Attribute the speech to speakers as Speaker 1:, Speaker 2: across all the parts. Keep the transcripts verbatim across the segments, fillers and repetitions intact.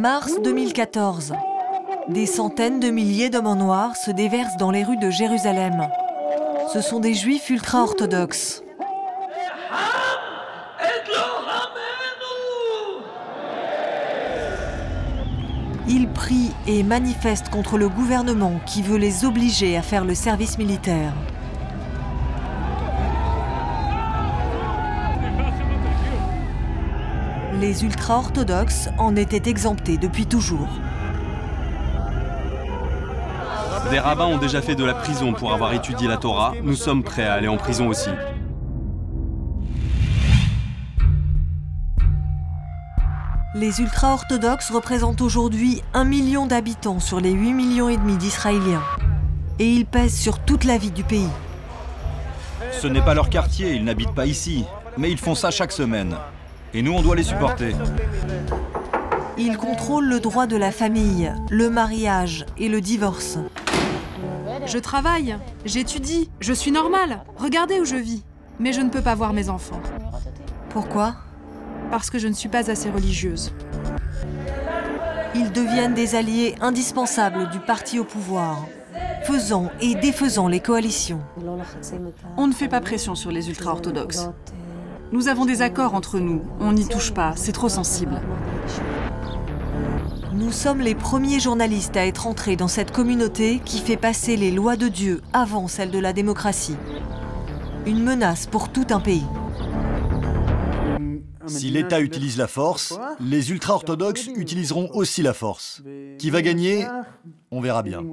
Speaker 1: Mars deux mille quatorze. Des centaines de milliers d'hommes en noir se déversent dans les rues de Jérusalem. Ce sont des juifs ultra-orthodoxes. Ils prient et manifestent contre le gouvernement qui veut les obliger à faire le service militaire. Les ultra-orthodoxes en étaient exemptés depuis toujours.
Speaker 2: Des rabbins ont déjà fait de la prison pour avoir étudié la Torah. Nous sommes prêts à aller en prison aussi.
Speaker 1: Les ultra-orthodoxes représentent aujourd'hui un million d'habitants sur les huit millions et demi d'Israéliens. Et ils pèsent sur toute la vie du pays.
Speaker 3: Ce n'est pas leur quartier, ils n'habitent pas ici. Mais ils font ça chaque semaine. Et nous, on doit les supporter.
Speaker 1: Ils contrôlent le droit de la famille, le mariage et le divorce.
Speaker 4: Je travaille, j'étudie, je suis normale. Regardez où je vis. Mais je ne peux pas voir mes enfants.
Speaker 1: Pourquoi ?
Speaker 4: Parce que je ne suis pas assez religieuse.
Speaker 1: Ils deviennent des alliés indispensables du parti au pouvoir, faisant et défaisant les coalitions.
Speaker 5: On ne fait pas pression sur les ultra-orthodoxes. Nous avons des accords entre nous, on n'y touche pas, c'est trop sensible.
Speaker 1: Nous sommes les premiers journalistes à être entrés dans cette communauté qui fait passer les lois de Dieu avant celles de la démocratie. Une menace pour tout un pays.
Speaker 3: Si l'État utilise la force, les ultra-orthodoxes utiliseront aussi la force. Qui va gagner? On verra bien.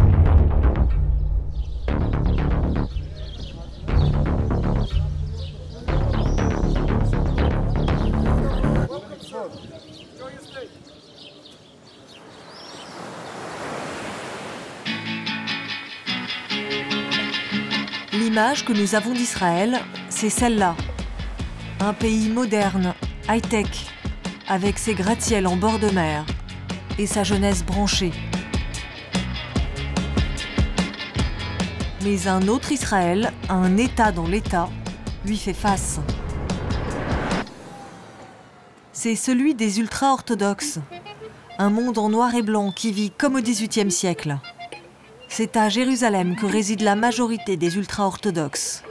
Speaker 1: L'image que nous avons d'Israël, c'est celle-là. Un pays moderne, high-tech, avec ses gratte-ciels en bord de mer et sa jeunesse branchée. Mais un autre Israël, un État dans l'État, lui fait face. C'est celui des ultra-orthodoxes. Un monde en noir et blanc qui vit comme au dix-huitième siècle. C'est à Jérusalem que réside la majorité des ultra-orthodoxes.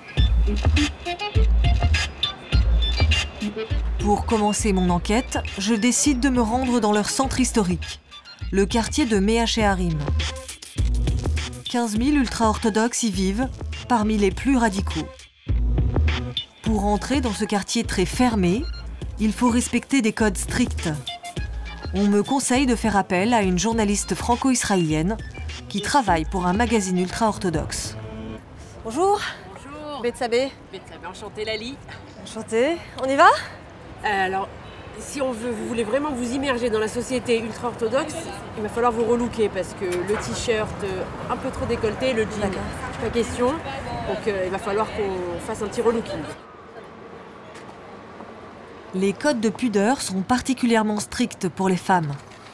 Speaker 1: Pour commencer mon enquête, je décide de me rendre dans leur centre historique, le quartier de Mea Shearim. quinze mille ultra-orthodoxes y vivent, parmi les plus radicaux. Pour entrer dans ce quartier très fermé, il faut respecter des codes stricts. On me conseille de faire appel à une journaliste franco-israélienne qui travaille pour un magazine ultra-orthodoxe. Bonjour.
Speaker 6: Bonjour.
Speaker 1: Betsabé.
Speaker 6: Betsabé, enchantée Lali.
Speaker 1: Enchantée. On y va ?
Speaker 6: Euh, alors, si on veut, vous voulez vraiment vous immerger dans la société ultra-orthodoxe, il va falloir vous relooker parce que le t-shirt euh, un peu trop décolleté, le jean, pas question. Donc euh, il va falloir qu'on fasse un petit relooking.
Speaker 1: Les codes de pudeur sont particulièrement stricts pour les femmes.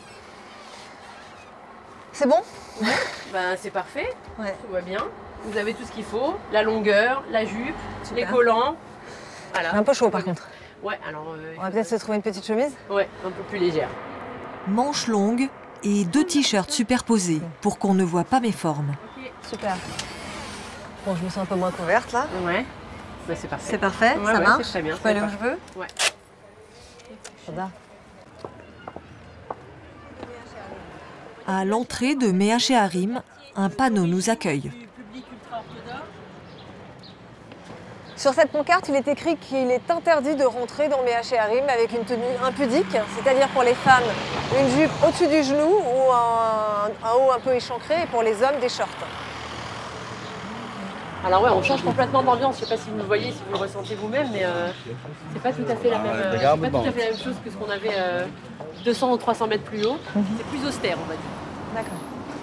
Speaker 1: C'est bon ?
Speaker 6: Ben, c'est parfait,
Speaker 1: Ouais.
Speaker 6: tout va bien. Vous avez tout ce qu'il faut, la longueur, la jupe,
Speaker 1: Super.
Speaker 6: les collants. Voilà.
Speaker 1: J'ai un peu chaud par contre.
Speaker 6: Ouais, alors... Euh,
Speaker 1: On va peut-être se trouver une petite chemise ?
Speaker 6: Ouais, un peu plus légère.
Speaker 1: Manches longues et deux t-shirts superposés pour qu'on ne voit pas mes formes.
Speaker 6: Okay.
Speaker 1: Super. Bon, je me sens un peu moins couverte là.
Speaker 6: Ouais, ben, c'est parfait.
Speaker 1: C'est parfait,
Speaker 6: Ouais,
Speaker 1: ça
Speaker 6: ouais,
Speaker 1: marche.
Speaker 6: c'est très bien.
Speaker 1: Je peux aller où
Speaker 6: parfait.
Speaker 1: je veux ?
Speaker 6: Ouais.
Speaker 1: J'adore. À l'entrée de Mea Shearim, un panneau nous accueille. Sur cette pancarte, il est écrit qu'il est interdit de rentrer dans Mea Shearim avec une tenue impudique, c'est-à-dire pour les femmes, une jupe au-dessus du genou ou un, un haut un peu échancré, et pour les hommes, des shorts.
Speaker 6: Alors ouais, on change complètement d'ambiance. Je sais pas si vous le voyez, si vous le ressentez vous-même, mais euh, c'est pas tout à fait la même, euh, c'est pas tout à fait la même chose que ce qu'on avait euh, deux cents ou trois cents mètres plus haut. C'est plus austère, on va dire.
Speaker 1: D'accord.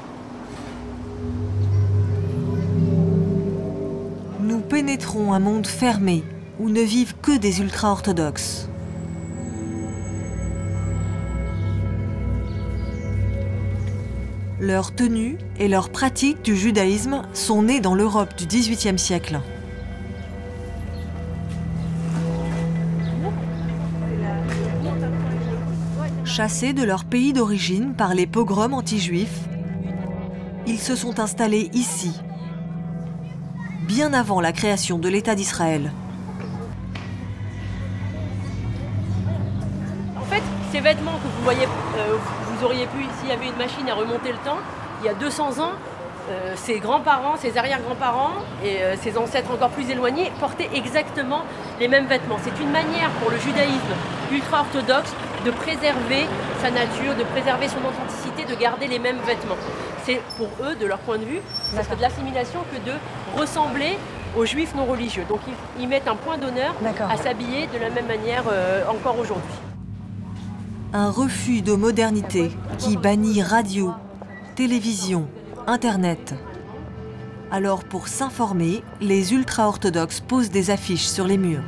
Speaker 1: Nous pénétrons un monde fermé où ne vivent que des ultra-orthodoxes. Leurs tenues et leurs pratiques du judaïsme sont nées dans l'Europe du dix-huitième siècle. Chassés de leur pays d'origine par les pogroms anti-juifs, ils se sont installés ici, bien avant la création de l'État d'Israël.
Speaker 6: En fait, ces vêtements que vous voyez, euh, vous auriez pu, s'il y avait une machine à remonter le temps, il y a deux cents ans, euh, ses grands-parents, ses arrière-grands-parents et euh, ses ancêtres encore plus éloignés portaient exactement les mêmes vêtements. C'est une manière pour le judaïsme ultra-orthodoxe de préserver sa nature, de préserver son authenticité, de garder les mêmes vêtements. C'est pour eux, de leur point de vue, ça serait de l'assimilation que de ressembler aux juifs non religieux. Donc ils, ils mettent un point d'honneur à s'habiller de la même manière euh, encore aujourd'hui.
Speaker 1: Un refus de modernité qui bannit radio, télévision, Internet. Alors pour s'informer, les ultra-orthodoxes posent des affiches sur les murs.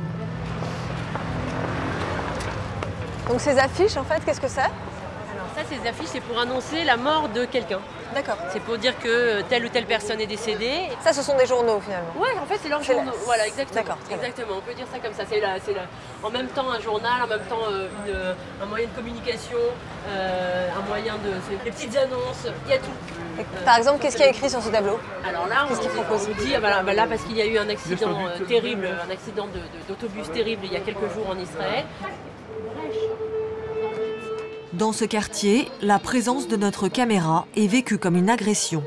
Speaker 7: Donc ces affiches, en fait, qu'est-ce que c'est?
Speaker 6: Alors ça, ces affiches, c'est pour annoncer la mort de quelqu'un.
Speaker 7: D'accord.
Speaker 6: C'est pour dire que telle ou telle personne est décédée.
Speaker 7: Ça, ce sont des journaux, finalement.
Speaker 6: Ouais, en fait, c'est leur
Speaker 7: C'est
Speaker 6: journaux.
Speaker 7: la-
Speaker 6: Voilà, exactement.
Speaker 7: D'accord, très bien.
Speaker 6: Exactement. On peut dire ça comme ça. C'est la, c'est la- en même temps un journal, en même temps euh, une, euh, un moyen de communication, euh, un moyen de. C'est des petites annonces. Il y a tout.
Speaker 7: Et par exemple, qu'est-ce qu'il y a écrit sur ce tableau?
Speaker 6: Alors là,
Speaker 7: Qu'est-ce
Speaker 6: on,
Speaker 7: qu'il propose
Speaker 6: on dit, ah, voilà, bah là, parce qu'il y a eu un accident euh, terrible, un accident de- de- d'autobus terrible il y a quelques jours en Israël.
Speaker 1: Dans ce quartier, la présence de notre caméra est vécue comme une agression.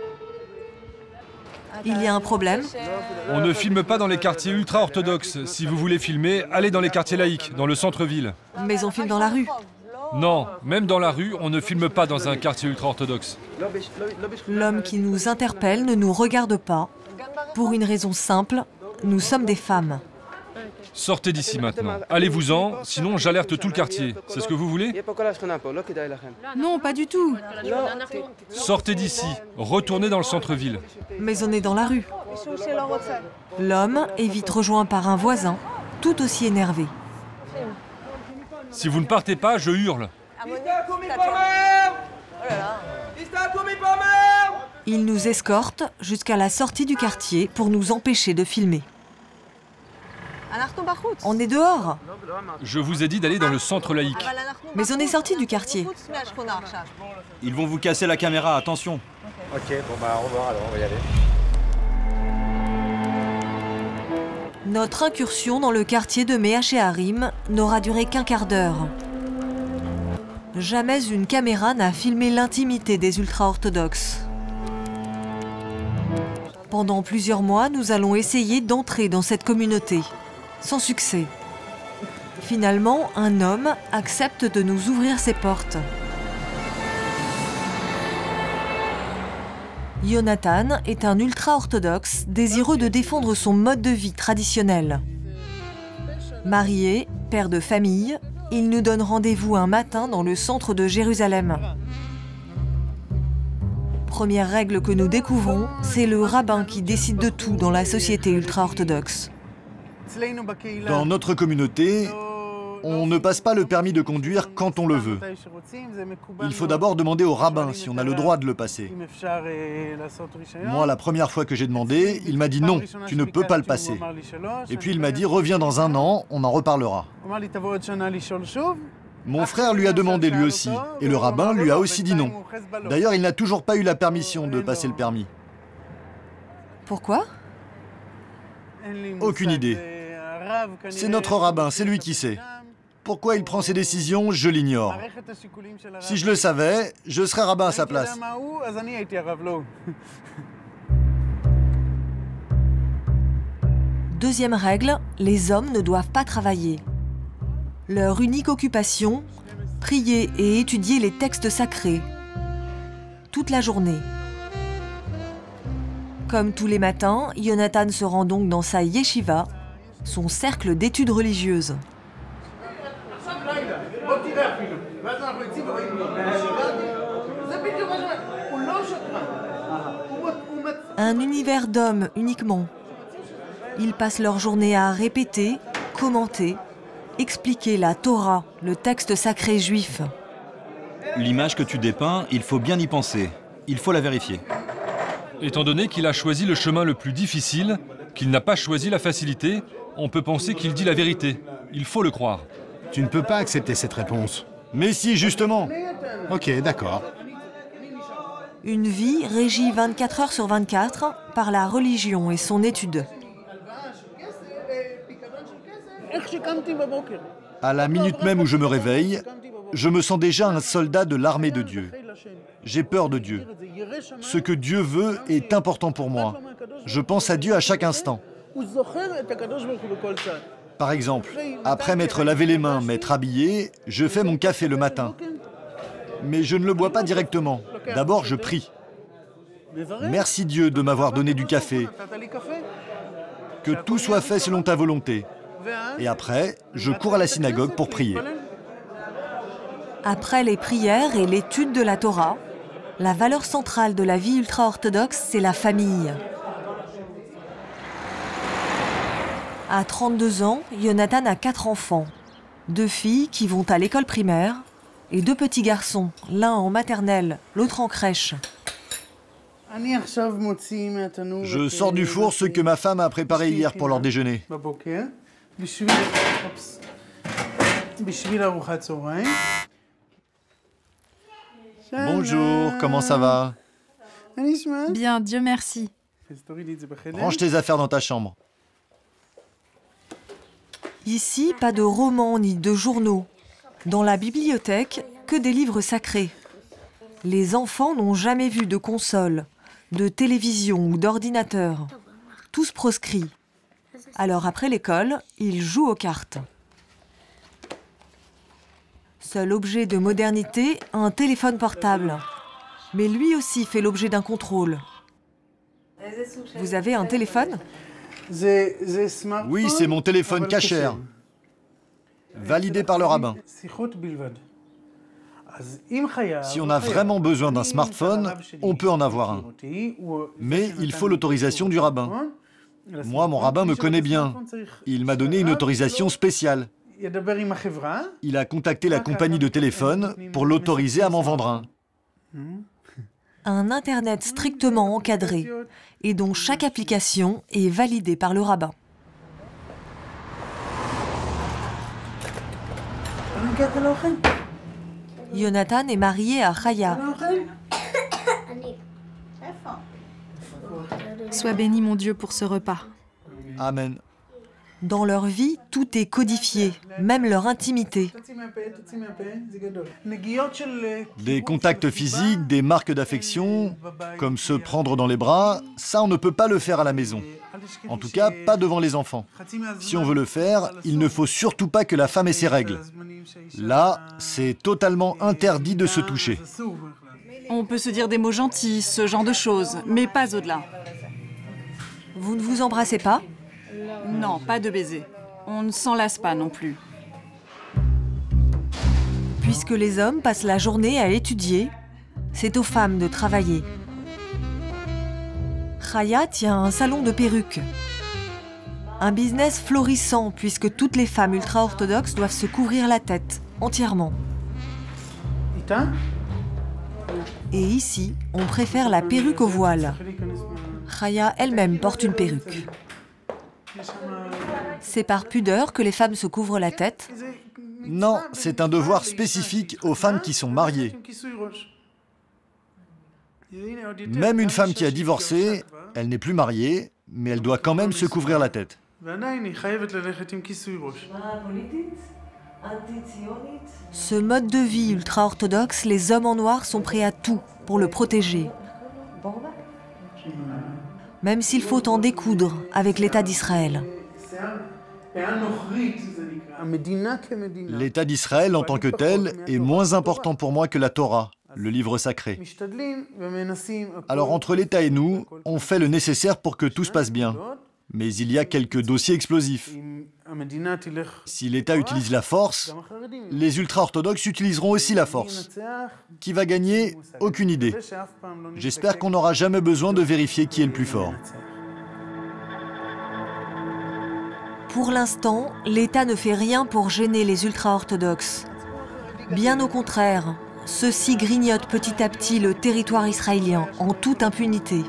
Speaker 1: Il y a un problème.
Speaker 8: On ne filme pas dans les quartiers ultra-orthodoxes. Si vous voulez filmer, allez dans les quartiers laïcs, dans le centre-ville.
Speaker 1: Mais on filme dans la rue.
Speaker 8: Non, même dans la rue, on ne filme pas dans un quartier ultra-orthodoxe.
Speaker 1: L'homme qui nous interpelle ne nous regarde pas. Pour une raison simple, nous sommes des femmes.
Speaker 8: Sortez d'ici maintenant. Allez-vous-en, sinon j'alerte tout le quartier. C'est ce que vous voulez?
Speaker 4: Non, pas du tout.
Speaker 8: Sortez d'ici, retournez dans le centre-ville.
Speaker 1: Mais on est dans la rue. L'homme est vite rejoint par un voisin, tout aussi énervé.
Speaker 8: Si vous ne partez pas, je hurle.
Speaker 1: Il nous escorte jusqu'à la sortie du quartier pour nous empêcher de filmer. On est dehors.
Speaker 8: Je vous ai dit d'aller dans le centre laïque.
Speaker 1: Mais on est sorti du quartier.
Speaker 3: Ils vont vous casser la caméra, attention.
Speaker 9: Ok, bon bah au revoir alors, on va y aller.
Speaker 1: Notre incursion dans le quartier de Méaché-Harim n'aura duré qu'un quart d'heure. Jamais une caméra n'a filmé l'intimité des ultra-orthodoxes. Pendant plusieurs mois, nous allons essayer d'entrer dans cette communauté. Sans succès. Finalement, un homme accepte de nous ouvrir ses portes. Jonathan est un ultra-orthodoxe désireux de défendre son mode de vie traditionnel. Marié, père de famille, il nous donne rendez-vous un matin dans le centre de Jérusalem. Première règle que nous découvrons, c'est le rabbin qui décide de tout dans la société ultra-orthodoxe.
Speaker 3: Dans notre communauté, on ne passe pas le permis de conduire quand on le veut. Il faut d'abord demander au rabbin si on a le droit de le passer. Moi, la première fois que j'ai demandé, il m'a dit non, tu ne peux pas le passer. Et puis il m'a dit reviens dans un an, on en reparlera. Mon frère lui a demandé lui aussi, et le rabbin lui a aussi dit non. D'ailleurs, il n'a toujours pas eu la permission de passer le permis.
Speaker 1: Pourquoi?
Speaker 3: Aucune idée. C'est notre rabbin, c'est lui qui sait. Pourquoi il prend ses décisions, je l'ignore. Si je le savais, je serais rabbin à sa place.
Speaker 1: Deuxième règle, les hommes ne doivent pas travailler. Leur unique occupation, prier et étudier les textes sacrés. Toute la journée. Comme tous les matins, Jonathan se rend donc dans sa yeshiva, son cercle d'études religieuses. Un univers d'hommes uniquement. Ils passent leur journée à répéter, commenter, expliquer la Torah, le texte sacré juif.
Speaker 10: L'image que tu dépeins, il faut bien y penser. Il faut la vérifier.
Speaker 8: Étant donné qu'il a choisi le chemin le plus difficile, qu'il n'a pas choisi la facilité, on peut penser qu'il dit la vérité. Il faut le croire.
Speaker 9: Tu ne peux pas accepter cette réponse.
Speaker 3: Mais si, justement.
Speaker 11: Ok, d'accord.
Speaker 1: Une vie régie vingt-quatre heures sur vingt-quatre par la religion et son étude.
Speaker 3: À la minute même où je me réveille, je me sens déjà un soldat de l'armée de Dieu. J'ai peur de Dieu. Ce que Dieu veut est important pour moi. Je pense à Dieu à chaque instant. Par exemple, après m'être lavé les mains, m'être habillé, je fais mon café le matin. Mais je ne le bois pas directement. D'abord, je prie. Merci Dieu de m'avoir donné du café. Que tout soit fait selon ta volonté. Et après, je cours à la synagogue pour prier.
Speaker 1: Après les prières et l'étude de la Torah, la valeur centrale de la vie ultra-orthodoxe, c'est la famille. À trente-deux ans, Yonatan a quatre enfants. Deux filles qui vont à l'école primaire et deux petits garçons, l'un en maternelle, l'autre en crèche.
Speaker 3: Je sors du four ce que ma femme a préparé hier pour leur déjeuner. Bonjour, comment ça va?
Speaker 4: Bien, Dieu merci.
Speaker 3: Range tes affaires dans ta chambre.
Speaker 1: Ici, pas de romans ni de journaux. Dans la bibliothèque, que des livres sacrés. Les enfants n'ont jamais vu de console, de télévision ou d'ordinateur. Tous proscrits. Alors après l'école, ils jouent aux cartes. Seul objet de modernité, un téléphone portable. Mais lui aussi fait l'objet d'un contrôle. Vous avez un téléphone ?
Speaker 3: Oui, c'est mon téléphone kasher. Validé par le rabbin. Si on a vraiment besoin d'un smartphone, on peut en avoir un. Mais il faut l'autorisation du rabbin. Moi, mon rabbin me connaît bien. Il m'a donné une autorisation spéciale. Il a contacté la compagnie de téléphone pour l'autoriser à m'en vendre un.
Speaker 1: Un Internet strictement encadré et dont chaque application est validée par le rabbin. Yonatan est marié à Chaya.
Speaker 4: Sois béni, mon Dieu, pour ce repas.
Speaker 3: Amen.
Speaker 1: Dans leur vie, tout est codifié, même leur intimité.
Speaker 3: Des contacts physiques, des marques d'affection, comme se prendre dans les bras, ça on ne peut pas le faire à la maison. En tout cas, pas devant les enfants. Si on veut le faire, il ne faut surtout pas que la femme ait ses règles. Là, c'est totalement interdit de se toucher.
Speaker 5: On peut se dire des mots gentils, ce genre de choses, mais pas au-delà.
Speaker 1: Vous ne vous embrassez pas ?
Speaker 5: Non, pas de baiser. On ne s'en lasse pas non plus.
Speaker 1: Puisque les hommes passent la journée à étudier, c'est aux femmes de travailler. Chaya tient un salon de perruques. Un business florissant puisque toutes les femmes ultra-orthodoxes doivent se couvrir la tête, entièrement. Et ici, on préfère la perruque au voile. Chaya elle-même porte une perruque. C'est par pudeur que les femmes se couvrent la tête?
Speaker 3: Non, c'est un devoir spécifique aux femmes qui sont mariées. Même une femme qui a divorcé, elle n'est plus mariée, mais elle doit quand même se couvrir la tête.
Speaker 1: Ce mode de vie ultra-orthodoxe, les hommes en noir sont prêts à tout pour le protéger. Même s'il faut en découdre avec l'État d'Israël.
Speaker 3: L'État d'Israël en tant que tel est moins important pour moi que la Torah, le livre sacré. Alors entre l'État et nous, on fait le nécessaire pour que tout se passe bien. Mais il y a quelques dossiers explosifs. Si l'État utilise la force, les ultra-orthodoxes utiliseront aussi la force. Qui va gagner? Aucune idée. J'espère qu'on n'aura jamais besoin de vérifier qui est le plus fort.
Speaker 1: Pour l'instant, l'État ne fait rien pour gêner les ultra-orthodoxes. Bien au contraire, ceux-ci grignotent petit à petit le territoire israélien en toute impunité.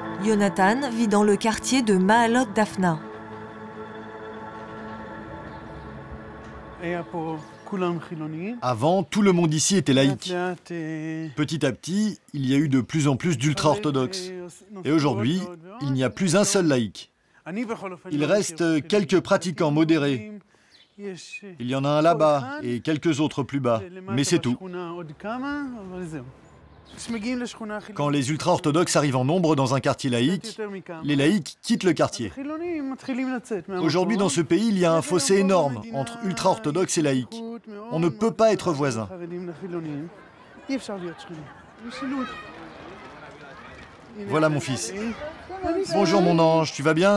Speaker 1: Yonatan vit dans le quartier de Maalot Daphna.
Speaker 3: Avant, tout le monde ici était laïque. Petit à petit, il y a eu de plus en plus d'ultra-orthodoxes. Et aujourd'hui, il n'y a plus un seul laïc. Il reste quelques pratiquants modérés. Il y en a un là-bas et quelques autres plus bas, mais c'est tout. Quand les ultra-orthodoxes arrivent en nombre dans un quartier laïque, les laïcs quittent le quartier. Aujourd'hui, dans ce pays, il y a un fossé énorme entre ultra-orthodoxes et laïcs. On ne peut pas être voisins. Voilà mon fils. Bonjour mon ange, tu vas bien ?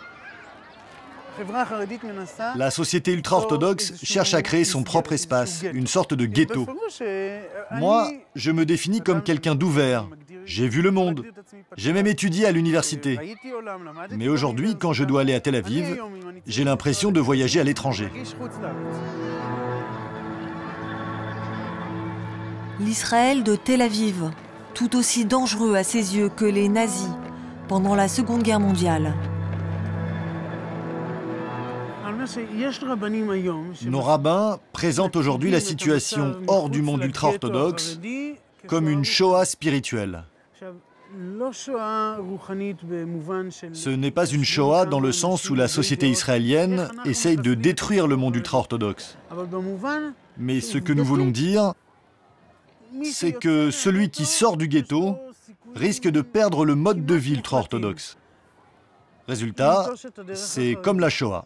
Speaker 3: La société ultra-orthodoxe cherche à créer son propre espace, une sorte de ghetto. Moi, je me définis comme quelqu'un d'ouvert. J'ai vu le monde. J'ai même étudié à l'université. Mais aujourd'hui, quand je dois aller à Tel Aviv, j'ai l'impression de voyager à l'étranger.
Speaker 1: L'Israël de Tel Aviv, tout aussi dangereux à ses yeux que les nazis pendant la Seconde Guerre mondiale.
Speaker 3: Nos rabbins présentent aujourd'hui la situation hors du monde ultra-orthodoxe comme une Shoah spirituelle. Ce n'est pas une Shoah dans le sens où la société israélienne essaye de détruire le monde ultra-orthodoxe. Mais ce que nous voulons dire, c'est que celui qui sort du ghetto risque de perdre le mode de vie ultra-orthodoxe. Résultat, c'est comme la Shoah.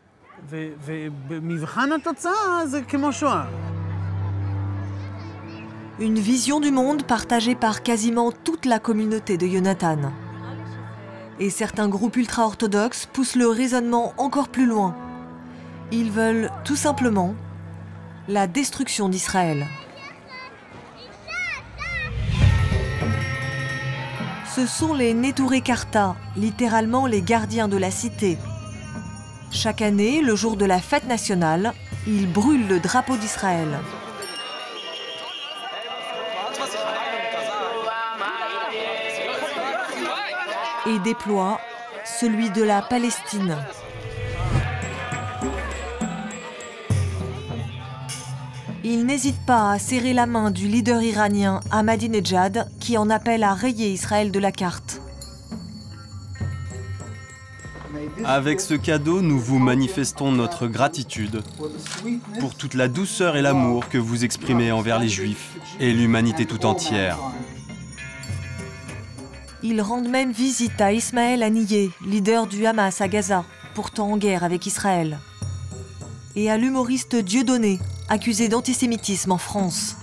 Speaker 1: Une vision du monde partagée par quasiment toute la communauté de Yonatan. Et certains groupes ultra-orthodoxes poussent le raisonnement encore plus loin. Ils veulent tout simplement la destruction d'Israël. Ce sont les Neturei Karta, littéralement les gardiens de la cité. Chaque année, le jour de la fête nationale, ils brûlent le drapeau d'Israël. Et déploient celui de la Palestine. Ils n'hésitent pas à serrer la main du leader iranien Ahmadinejad qui en appelle à rayer Israël de la carte.
Speaker 2: Avec ce cadeau, nous vous manifestons notre gratitude pour toute la douceur et l'amour que vous exprimez envers les Juifs et l'humanité tout entière.
Speaker 1: Ils rendent même visite à Ismaël Haniyeh, leader du Hamas à Gaza, pourtant en guerre avec Israël. Et à l'humoriste Dieudonné, accusé d'antisémitisme en France.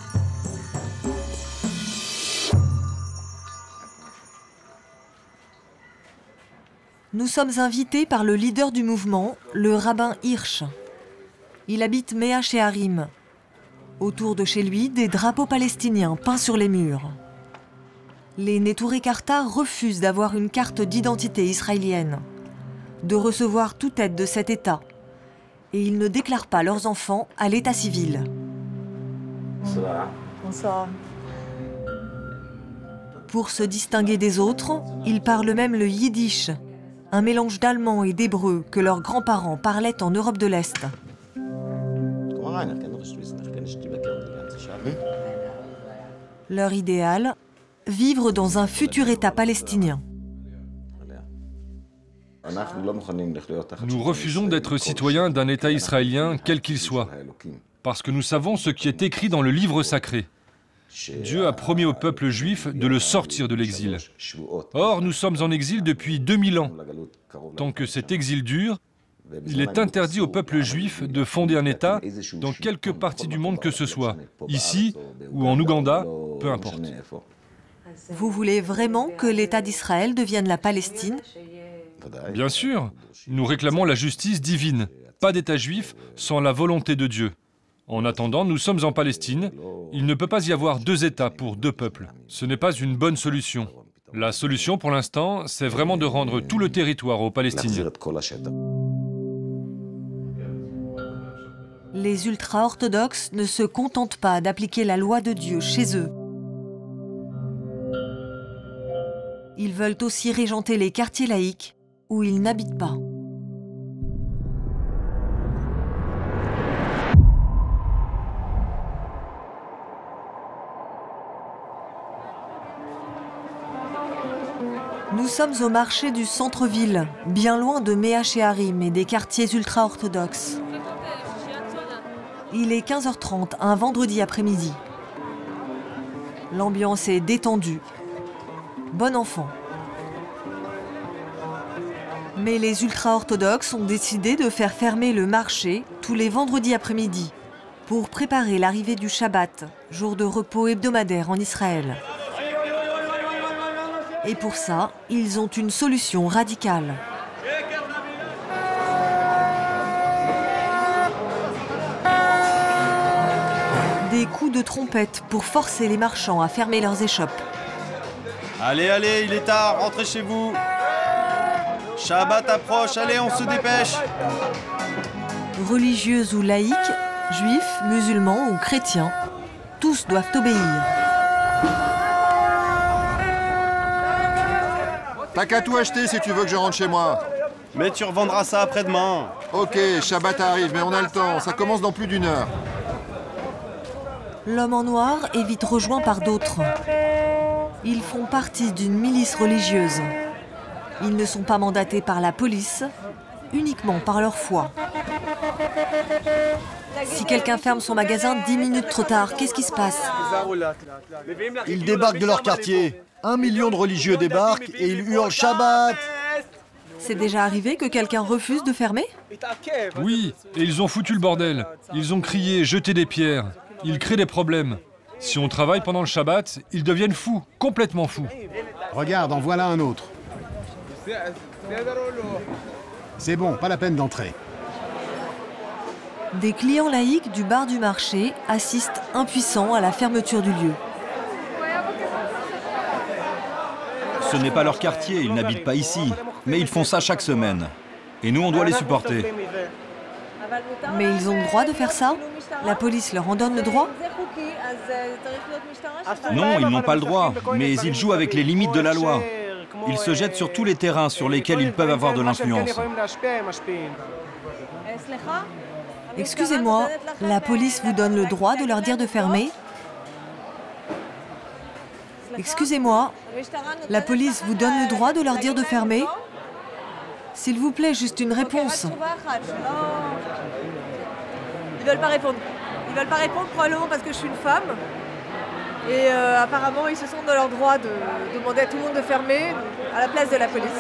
Speaker 1: Nous sommes invités par le leader du mouvement, le rabbin Hirsch. Il habite Mea Shearim. Autour de chez lui, des drapeaux palestiniens peints sur les murs. Les Neturei Karta refusent d'avoir une carte d'identité israélienne, de recevoir toute aide de cet État. Et ils ne déclarent pas leurs enfants à l'état civil.
Speaker 7: Bonsoir. Bonsoir.
Speaker 1: Pour se distinguer des autres, ils parlent même le yiddish, un mélange d'allemand et d'hébreu que leurs grands-parents parlaient en Europe de l'Est. Leur idéal, vivre dans un futur État palestinien.
Speaker 8: Nous refusons d'être citoyens d'un État israélien, quel qu'il soit, parce que nous savons ce qui est écrit dans le livre sacré. Dieu a promis au peuple juif de le sortir de l'exil. Or, nous sommes en exil depuis deux mille ans. Tant que cet exil dure, il est interdit au peuple juif de fonder un État dans quelque partie du monde que ce soit, ici ou en Ouganda, peu importe.
Speaker 1: Vous voulez vraiment que l'État d'Israël devienne la Palestine ?
Speaker 8: Bien sûr, nous réclamons la justice divine, pas d'État juif sans la volonté de Dieu. En attendant, nous sommes en Palestine. Il ne peut pas y avoir deux États pour deux peuples. Ce n'est pas une bonne solution. La solution, pour l'instant, c'est vraiment de rendre tout le territoire aux Palestiniens.
Speaker 1: Les ultra-orthodoxes ne se contentent pas d'appliquer la loi de Dieu chez eux. Ils veulent aussi régenter les quartiers laïcs où ils n'habitent pas. Nous sommes au marché du centre-ville, bien loin de Mea Shearim et des quartiers ultra-orthodoxes. Il est quinze heures trente, un vendredi après-midi. L'ambiance est détendue. Bon enfant. Mais les ultra-orthodoxes ont décidé de faire fermer le marché tous les vendredis après-midi pour préparer l'arrivée du Shabbat, jour de repos hebdomadaire en Israël. Et pour ça, ils ont une solution radicale. Des coups de trompette pour forcer les marchands à fermer leurs échoppes.
Speaker 2: Allez, allez, il est tard, rentrez chez vous. Shabbat approche, allez, on se dépêche.
Speaker 1: Religieux ou laïcs, juifs, musulmans ou chrétiens, tous doivent obéir.
Speaker 11: T'as qu'à tout acheter si tu veux que je rentre chez moi.
Speaker 2: Mais tu revendras ça après-demain.
Speaker 11: Ok, Shabbat arrive, mais on a le temps, ça commence dans plus d'une heure.
Speaker 1: L'homme en noir est vite rejoint par d'autres. Ils font partie d'une milice religieuse. Ils ne sont pas mandatés par la police, uniquement par leur foi. Si quelqu'un ferme son magasin dix minutes trop tard, qu'est-ce qui se passe?
Speaker 3: Ils débarquent de leur quartier. Un million de religieux débarquent et ils hurlent Shabbat.
Speaker 1: C'est déjà arrivé que quelqu'un refuse de fermer?
Speaker 8: Oui, et ils ont foutu le bordel. Ils ont crié, jeté des pierres. Ils créent des problèmes. Si on travaille pendant le Shabbat, ils deviennent fous, complètement fous.
Speaker 12: Regarde, en voilà un autre. C'est bon, pas la peine d'entrer.
Speaker 1: Des clients laïcs du bar du marché assistent impuissants à la fermeture du lieu.
Speaker 10: Ce n'est pas leur quartier, ils n'habitent pas ici. Mais ils font ça chaque semaine. Et nous, on doit les supporter.
Speaker 1: Mais ils ont le droit de faire ça? La police leur en donne le droit?
Speaker 10: Non, ils n'ont pas le droit, mais ils jouent avec les limites de la loi. Ils se jettent sur tous les terrains sur lesquels ils peuvent avoir de l'influence.
Speaker 1: Excusez-moi, la police vous donne le droit de leur dire de fermer? Excusez-moi, la police vous donne le droit de leur dire de fermer? S'il vous plaît, juste une réponse.
Speaker 7: Ils veulent pas répondre. Ils veulent pas répondre probablement parce que je suis une femme. Et euh, apparemment, ils se sentent dans leur droit de demander à tout le monde de fermer à la place de la police.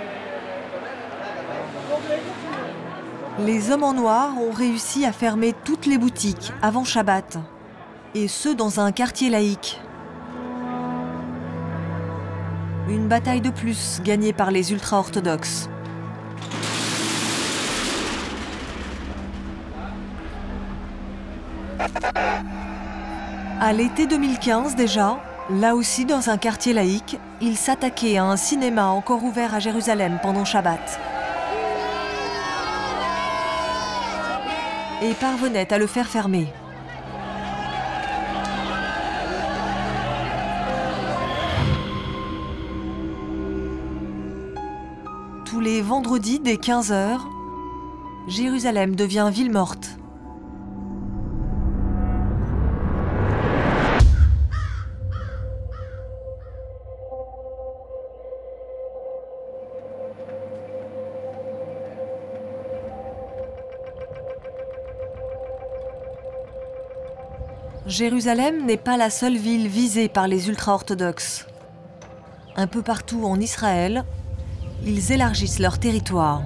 Speaker 1: Les hommes en noir ont réussi à fermer toutes les boutiques avant Shabbat. Et ce, dans un quartier laïque. Une bataille de plus gagnée par les ultra-orthodoxes. À l'été deux mille quinze déjà, là aussi dans un quartier laïque, ils s'attaquaient à un cinéma encore ouvert à Jérusalem pendant Shabbat. Et parvenaient à le faire fermer. Tous les vendredis dès quinze heures, Jérusalem devient ville morte. Jérusalem n'est pas la seule ville visée par les ultra-orthodoxes. Un peu partout en Israël, ils élargissent leur territoire.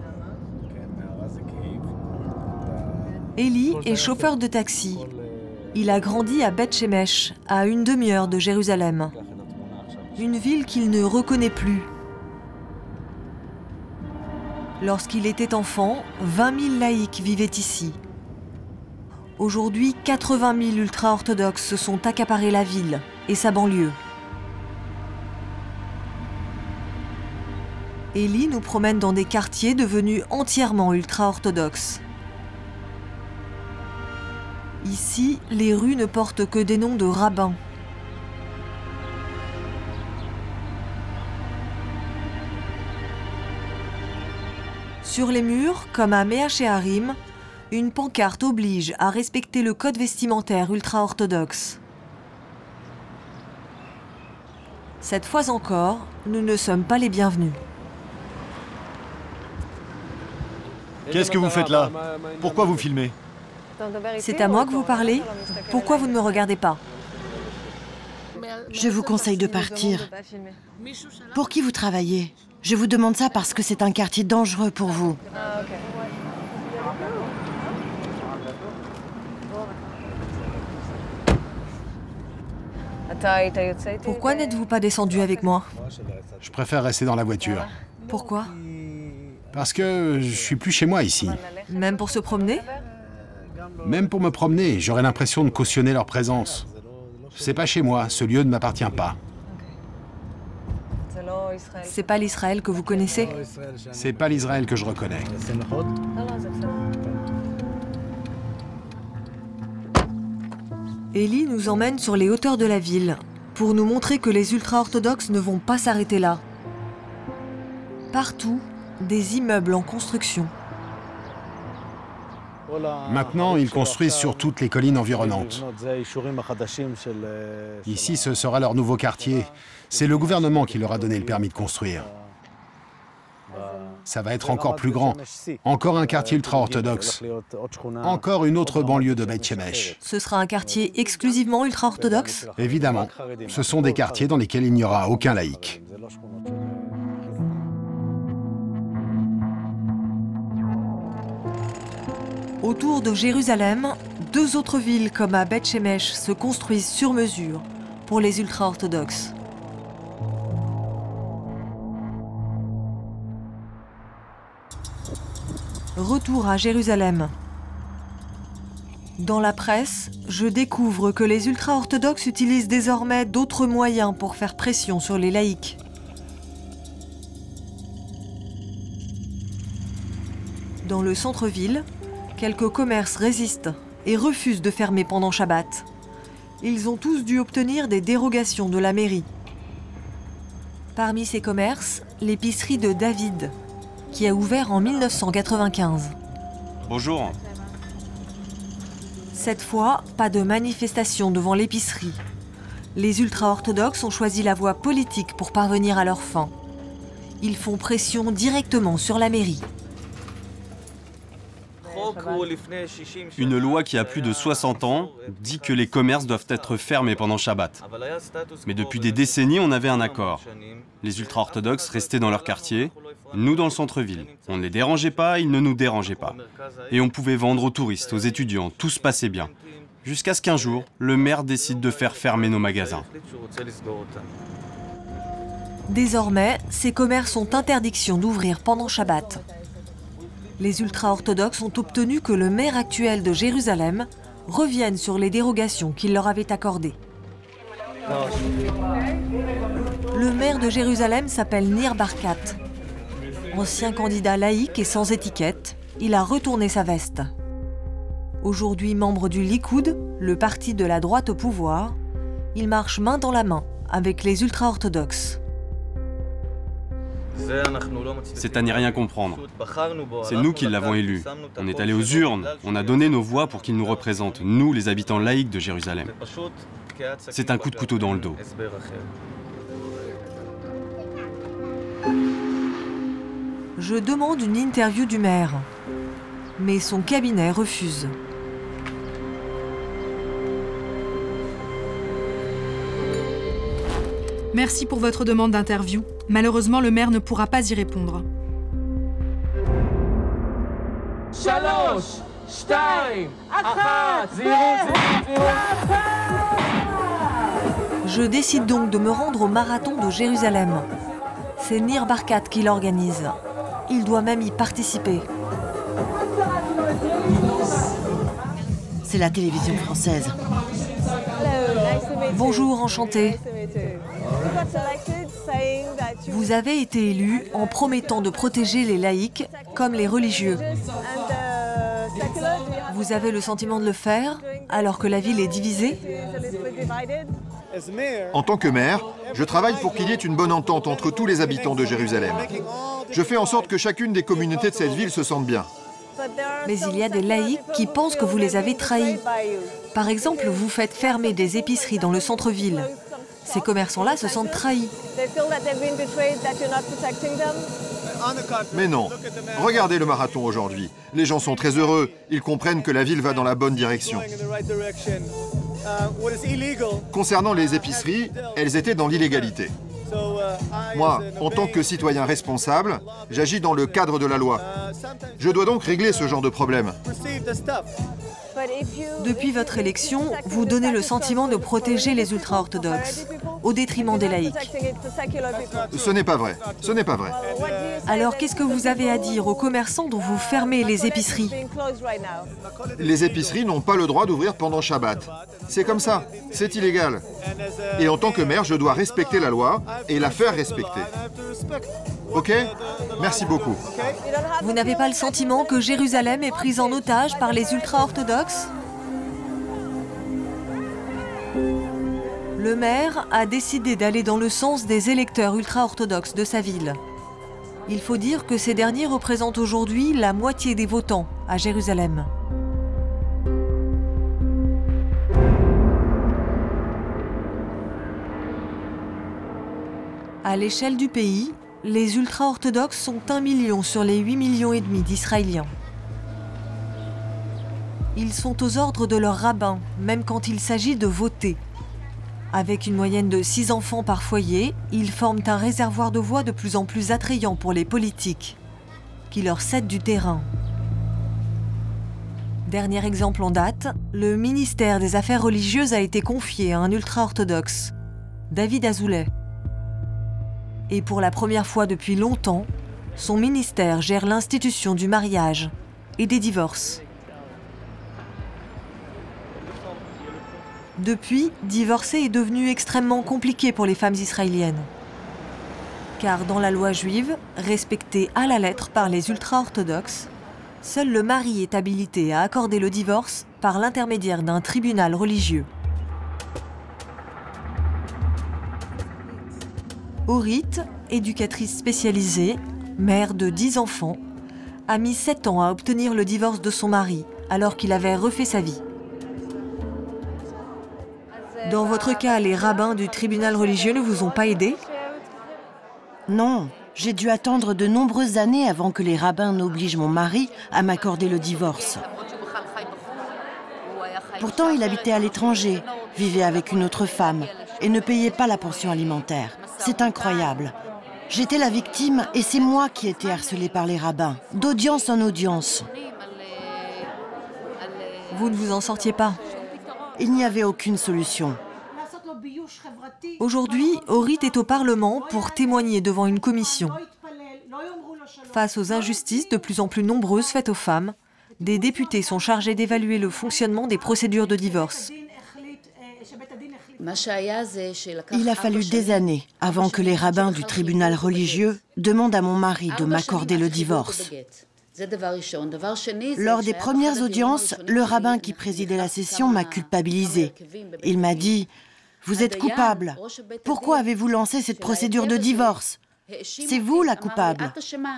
Speaker 1: Eli est chauffeur de taxi. Il a grandi à Beth Shemesh, à une demi-heure de Jérusalem. Une ville qu'il ne reconnaît plus. Lorsqu'il était enfant, vingt mille laïcs vivaient ici. Aujourd'hui, quatre-vingt mille ultra-orthodoxes se sont accaparés la ville et sa banlieue. Eli nous promène dans des quartiers devenus entièrement ultra-orthodoxes. Ici, les rues ne portent que des noms de rabbins. Sur les murs, comme à Mea Shearim, une pancarte oblige à respecter le code vestimentaire ultra-orthodoxe. Cette fois encore, nous ne sommes pas les bienvenus.
Speaker 3: Qu'est-ce que vous faites là? Pourquoi vous filmez?
Speaker 1: C'est à moi que vous parlez? Pourquoi vous ne me regardez pas?
Speaker 13: Je vous conseille de partir. Pour qui vous travaillez? Je vous demande ça parce que c'est un quartier dangereux pour vous.
Speaker 7: Ah, ok.
Speaker 1: Pourquoi n'êtes-vous pas descendu avec moi?
Speaker 12: Je préfère rester dans la voiture.
Speaker 1: Pourquoi?
Speaker 12: Parce que je suis plus chez moi ici.
Speaker 1: Même pour se promener?
Speaker 12: Même pour me promener, j'aurais l'impression de cautionner leur présence. C'est pas chez moi, ce lieu ne m'appartient pas.
Speaker 1: C'est pas l'Israël que vous connaissez?
Speaker 12: C'est pas l'Israël que je reconnais.
Speaker 1: Élie nous emmène sur les hauteurs de la ville pour nous montrer que les ultra-orthodoxes ne vont pas s'arrêter là. Partout, des immeubles en construction.
Speaker 12: Maintenant, ils construisent sur toutes les collines environnantes. Ici, ce sera leur nouveau quartier. C'est le gouvernement qui leur a donné le permis de construire. Ça va être encore plus grand. Encore un quartier ultra-orthodoxe. Encore une autre banlieue de Beit Shemesh.
Speaker 1: Ce sera un quartier exclusivement ultra-orthodoxe?
Speaker 12: Évidemment. Ce sont des quartiers dans lesquels il n'y aura aucun laïc.
Speaker 1: Autour de Jérusalem, deux autres villes comme à Beit Shemesh se construisent sur mesure pour les ultra-orthodoxes. Retour à Jérusalem. Dans la presse, je découvre que les ultra-orthodoxes utilisent désormais d'autres moyens pour faire pression sur les laïcs. Dans le centre-ville, quelques commerces résistent et refusent de fermer pendant Shabbat. Ils ont tous dû obtenir des dérogations de la mairie. Parmi ces commerces, l'épicerie de David, qui a ouvert en mille neuf cent quatre-vingt-quinze.
Speaker 2: Bonjour.
Speaker 1: Cette fois, pas de manifestation devant l'épicerie. Les ultra-orthodoxes ont choisi la voie politique pour parvenir à leur fin. Ils font pression directement sur la mairie.
Speaker 2: Une loi qui a plus de soixante ans dit que les commerces doivent être fermés pendant Shabbat. Mais depuis des décennies, on avait un accord. Les ultra-orthodoxes restaient dans leur quartier, nous dans le centre-ville. On ne les dérangeait pas, ils ne nous dérangeaient pas. Et on pouvait vendre aux touristes, aux étudiants, tout se passait bien. Jusqu'à ce qu'un jour, le maire décide de faire fermer nos magasins.
Speaker 1: Désormais, ces commerces ont interdiction d'ouvrir pendant Shabbat. Les ultra-orthodoxes ont obtenu que le maire actuel de Jérusalem revienne sur les dérogations qu'il leur avait accordées. Le maire de Jérusalem s'appelle Nir Barkat. Ancien candidat laïque et sans étiquette, il a retourné sa veste. Aujourd'hui membre du Likoud, le parti de la droite au pouvoir, il marche main dans la main avec les ultra-orthodoxes.
Speaker 2: C'est à n'y rien comprendre. C'est nous qui l'avons élu. On est allé aux urnes, on a donné nos voix pour qu'il nous représente, nous les habitants laïcs de Jérusalem. C'est un coup de couteau dans le dos.
Speaker 1: Je demande une interview du maire, mais son cabinet refuse.
Speaker 4: Merci pour votre demande d'interview. Malheureusement, le maire ne pourra pas y répondre.
Speaker 1: Je décide donc de me rendre au marathon de Jérusalem. C'est Nir Barkat qui l'organise. Il doit même y participer.
Speaker 13: C'est la télévision française.
Speaker 1: Bonjour, enchanté. Vous avez été élu en promettant de protéger les laïcs comme les religieux. Vous avez le sentiment de le faire alors que la ville est divisée?
Speaker 11: En tant que maire, je travaille pour qu'il y ait une bonne entente entre tous les habitants de Jérusalem. Je fais en sorte que chacune des communautés de cette ville se sente bien.
Speaker 1: Mais il y a des laïcs qui pensent que vous les avez trahis. Par exemple, vous faites fermer des épiceries dans le centre-ville. Ces commerçants-là se sentent trahis.
Speaker 11: Mais non. Regardez le marathon aujourd'hui. Les gens sont très heureux. Ils comprennent que la ville va dans la bonne direction. Concernant les épiceries, elles étaient dans l'illégalité. Moi, en tant que citoyen responsable, j'agis dans le cadre de la loi. Je dois donc régler ce genre de problème.
Speaker 1: Depuis votre élection, vous donnez le sentiment de protéger les ultra-orthodoxes, au détriment des laïcs.
Speaker 11: Ce n'est pas vrai. Ce n'est pas vrai.
Speaker 1: Alors qu'est-ce que vous avez à dire aux commerçants dont vous fermez les épiceries?
Speaker 11: Les épiceries n'ont pas le droit d'ouvrir pendant Shabbat. C'est comme ça. C'est illégal. Et en tant que maire, je dois respecter la loi et la faire respecter. Ok? Merci beaucoup.
Speaker 1: Vous n'avez pas le sentiment que Jérusalem est prise en otage par les ultra-orthodoxes? Le maire a décidé d'aller dans le sens des électeurs ultra-orthodoxes de sa ville. Il faut dire que ces derniers représentent aujourd'hui la moitié des votants à Jérusalem. À l'échelle du pays, les ultra-orthodoxes sont un million sur les huit millions et demi d'Israéliens. Ils sont aux ordres de leur rabbin, même quand il s'agit de voter. Avec une moyenne de six enfants par foyer, ils forment un réservoir de voix de plus en plus attrayant pour les politiques, qui leur cèdent du terrain. Dernier exemple en date, le ministère des Affaires religieuses a été confié à un ultra-orthodoxe, David Azoulay. Et pour la première fois depuis longtemps, son ministère gère l'institution du mariage et des divorces. Depuis, divorcer est devenu extrêmement compliqué pour les femmes israéliennes. Car dans la loi juive, respectée à la lettre par les ultra-orthodoxes, seul le mari est habilité à accorder le divorce par l'intermédiaire d'un tribunal religieux. Orit, éducatrice spécialisée, mère de dix enfants, a mis sept ans à obtenir le divorce de son mari, alors qu'il avait refait sa vie. Dans votre cas, les rabbins du tribunal religieux ne vous ont pas aidé?
Speaker 13: Non, j'ai dû attendre de nombreuses années avant que les rabbins n'obligent mon mari à m'accorder le divorce. Pourtant, il habitait à l'étranger, vivait avec une autre femme et ne payait pas la pension alimentaire. C'est incroyable. J'étais la victime et c'est moi qui étais harcelée par les rabbins, d'audience en audience.
Speaker 1: Vous ne vous en sortiez pas?
Speaker 13: Il n'y avait aucune solution.
Speaker 1: Aujourd'hui, Orit est au Parlement pour témoigner devant une commission. Face aux injustices de plus en plus nombreuses faites aux femmes, des députés sont chargés d'évaluer le fonctionnement des procédures de divorce.
Speaker 13: Il a fallu des années avant que les rabbins du tribunal religieux demandent à mon mari de m'accorder le divorce. Lors des premières audiences, le rabbin qui présidait la session m'a culpabilisée. Il m'a dit « Vous êtes coupable. Pourquoi avez-vous lancé cette procédure de divorce? C'est vous la coupable. »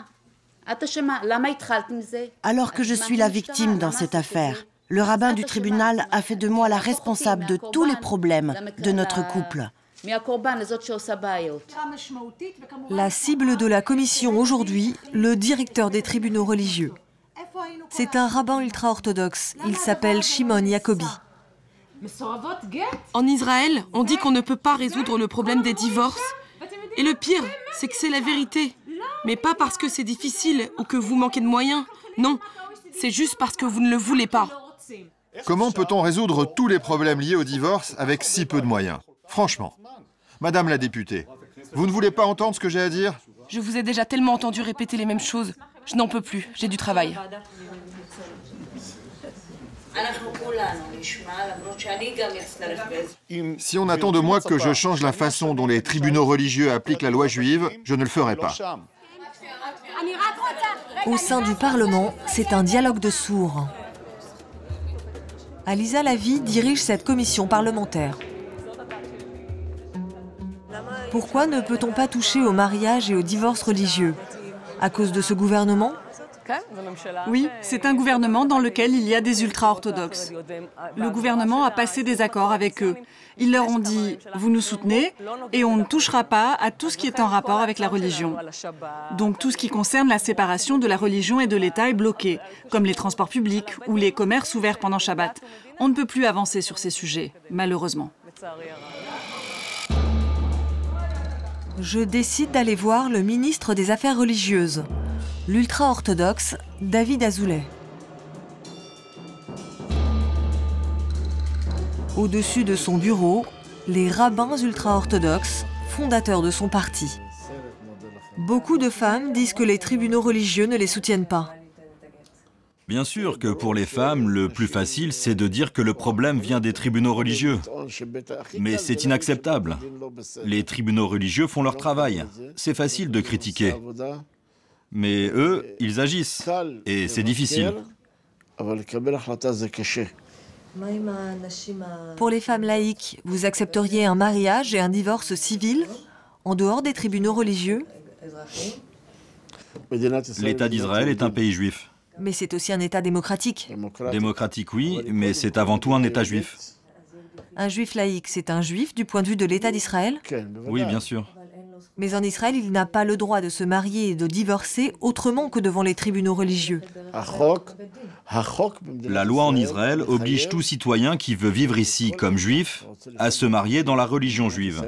Speaker 13: Alors que je suis la victime dans cette affaire, le rabbin du tribunal a fait de moi la responsable de tous les problèmes de notre couple.
Speaker 1: La cible de la commission aujourd'hui, le directeur des tribunaux religieux. C'est un rabbin ultra-orthodoxe, il s'appelle Shimon Yacobi.
Speaker 14: En Israël, on dit qu'on ne peut pas résoudre le problème des divorces. Et le pire, c'est que c'est la vérité. Mais pas parce que c'est difficile ou que vous manquez de moyens. Non, c'est juste parce que vous ne le voulez pas.
Speaker 11: Comment peut-on résoudre tous les problèmes liés au divorce avec si peu de moyens? Franchement. Madame la députée, vous ne voulez pas entendre ce que j'ai à dire?
Speaker 14: Je vous ai déjà tellement entendu répéter les mêmes choses. Je n'en peux plus, j'ai du travail.
Speaker 11: Si on attend de moi que je change la façon dont les tribunaux religieux appliquent la loi juive, je ne le ferai pas.
Speaker 1: Au sein du Parlement, c'est un dialogue de sourds. Aliza Lavie dirige cette commission parlementaire. Pourquoi ne peut-on pas toucher au mariage et au divorce religieux? À cause de ce gouvernement?
Speaker 5: Oui, c'est un gouvernement dans lequel il y a des ultra-orthodoxes. Le gouvernement a passé des accords avec eux. Ils leur ont dit « vous nous soutenez et on ne touchera pas à tout ce qui est en rapport avec la religion ». Donc tout ce qui concerne la séparation de la religion et de l'État est bloqué, comme les transports publics ou les commerces ouverts pendant Shabbat. On ne peut plus avancer sur ces sujets, malheureusement.
Speaker 1: Je décide d'aller voir le ministre des Affaires religieuses, l'ultra-orthodoxe David Azoulay. Au-dessus de son bureau, les rabbins ultra-orthodoxes, fondateurs de son parti. Beaucoup de femmes disent que les tribunaux religieux ne les soutiennent pas.
Speaker 10: Bien sûr que pour les femmes, le plus facile, c'est de dire que le problème vient des tribunaux religieux. Mais c'est inacceptable. Les tribunaux religieux font leur travail. C'est facile de critiquer. Mais eux, ils agissent. Et c'est difficile.
Speaker 1: Pour les femmes laïques, vous accepteriez un mariage et un divorce civil en dehors des tribunaux religieux?
Speaker 10: L'État d'Israël est un pays juif.
Speaker 1: Mais c'est aussi un État démocratique.
Speaker 10: Démocratique, oui, mais c'est avant tout un État juif.
Speaker 1: Un juif laïque, c'est un juif du point de vue de l'État d'Israël?
Speaker 10: Oui, bien sûr.
Speaker 1: Mais en Israël, il n'a pas le droit de se marier et de divorcer autrement que devant les tribunaux religieux.
Speaker 10: La loi en Israël oblige tout citoyen qui veut vivre ici comme juif à se marier dans la religion juive.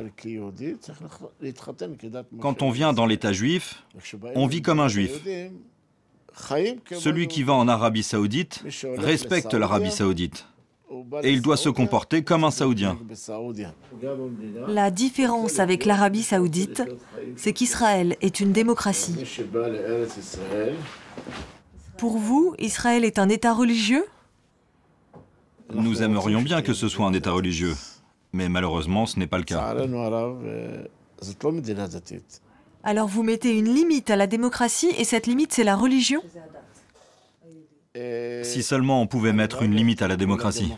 Speaker 10: Quand on vient dans l'État juif, on vit comme un juif. Celui qui va en Arabie Saoudite respecte l'Arabie Saoudite. Et il doit se comporter comme un Saoudien.
Speaker 1: La différence avec l'Arabie Saoudite, c'est qu'Israël est une démocratie. Pour vous, Israël est un État religieux?
Speaker 10: Nous aimerions bien que ce soit un État religieux, mais malheureusement, ce n'est pas le cas.
Speaker 1: Alors vous mettez une limite à la démocratie et cette limite, c'est la religion?
Speaker 10: Si seulement on pouvait mettre une limite à la démocratie.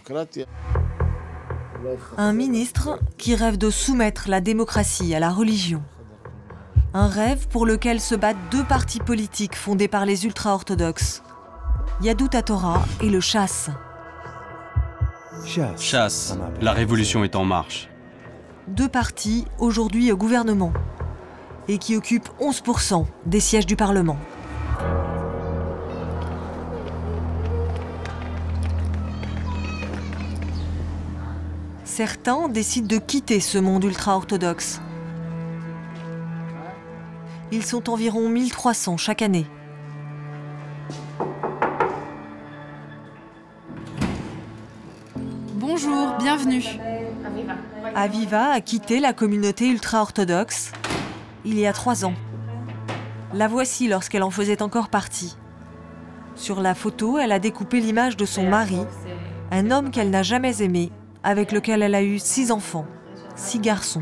Speaker 1: Un ministre qui rêve de soumettre la démocratie à la religion. Un rêve pour lequel se battent deux partis politiques fondés par les ultra-orthodoxes, Yadut HaTorah et le Chasse.
Speaker 2: Chasse, la révolution est en marche.
Speaker 1: Deux partis aujourd'hui au gouvernement et qui occupent onze pour cent des sièges du Parlement. Certains décident de quitter ce monde ultra-orthodoxe. Ils sont environ mille trois cents chaque année.
Speaker 4: Bonjour, bienvenue.
Speaker 1: Aviva a quitté la communauté ultra-orthodoxe il y a trois ans. La voici lorsqu'elle en faisait encore partie. Sur la photo, elle a découpé l'image de son mari, un homme qu'elle n'a jamais aimé, avec lequel elle a eu six enfants, six garçons.